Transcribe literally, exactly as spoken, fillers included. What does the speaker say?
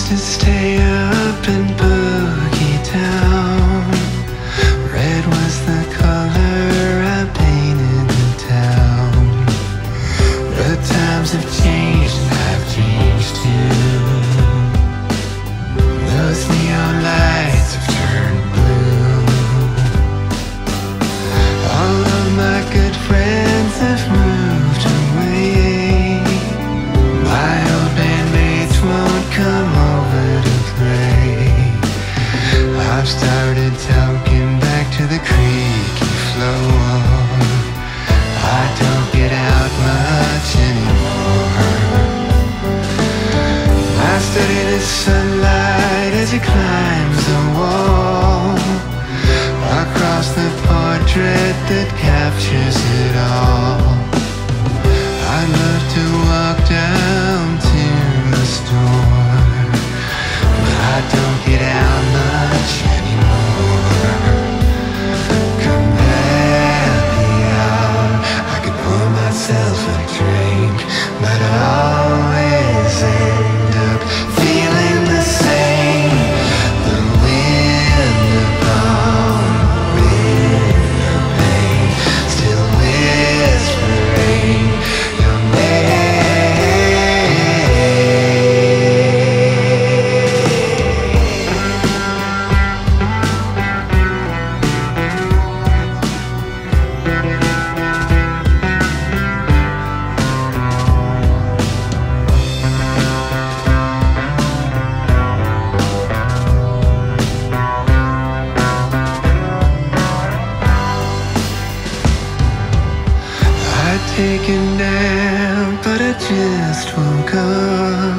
to stay up and boogie down. Red was the color I painted the town. The times have changed and I've changed too. Those neon lights have turned blue. All of my good friends have moved away. My old bandmates won't come over to play. I've started talking back to the creaky floor. I don't get out much anymore. I study the sunlight as it climbs the wall, across the portrait that captures it all. I'd love to walk down to the store, but I don't get out much anymore. Come happy hour, I could pour myself a drink, but I always end up feeling the same. The wind upon windowpane, still whispering your name. I'd take a nap, but I just woke up.